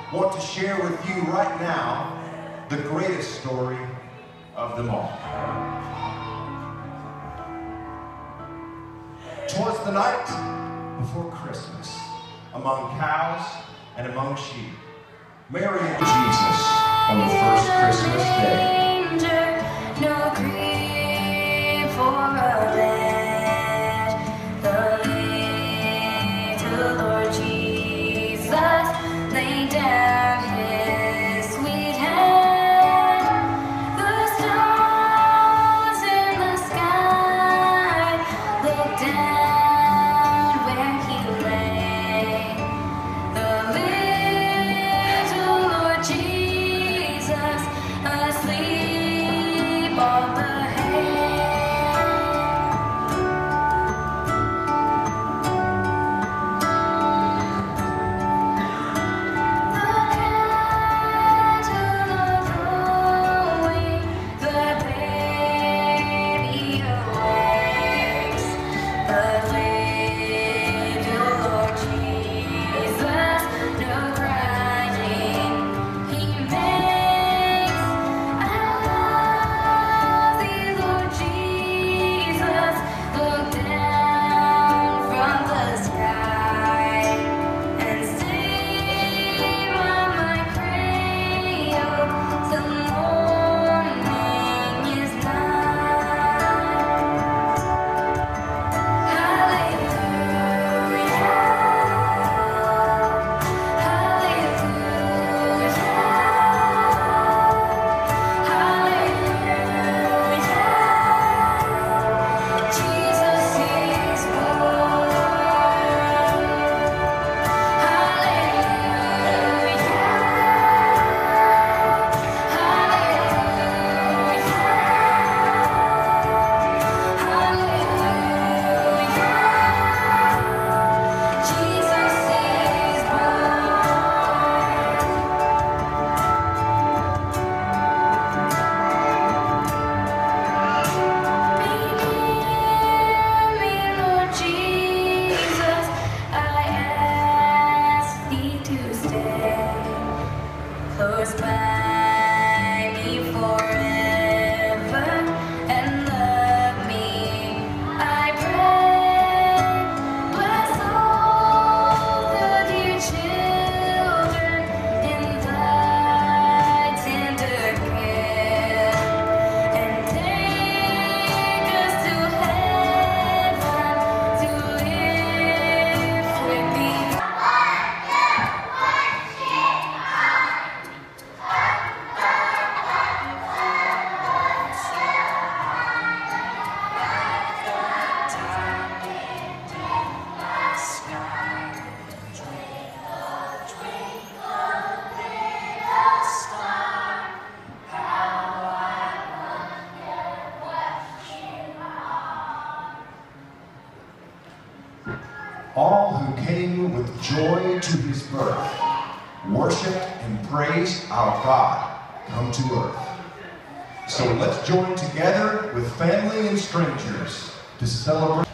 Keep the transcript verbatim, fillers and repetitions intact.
want to share with you right now the greatest story of them all. 'Twas the night before Christmas, among cows and among sheep, Mary and Jesus on the first Christmas day. No grief for a lad, the little Lord Jesus laid down his sweet head. The stars in the sky looked down where he lay. The little Lord Jesus asleep on the close by me forever and love me, I pray. Bless all the dear children in thy tender care, and take us to heaven to live with thee. All who came with joy to his birth, worshiped and praised our God come to earth. So let's join together with family and strangers to celebrate.